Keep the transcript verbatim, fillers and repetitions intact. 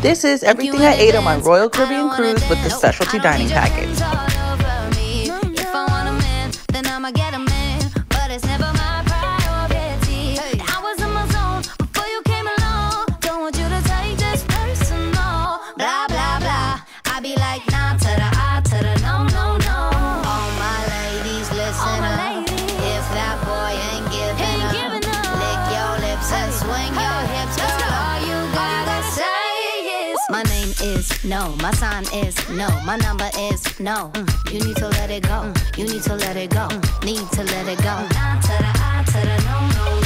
This is everything I ate on my Royal Caribbean cruise with the specialty dining package. My name is no, my sign is no, my number is no. Mm. You need to let it go, mm. You need to let it go, mm. Need to let it go. Nah to the I to the no, no.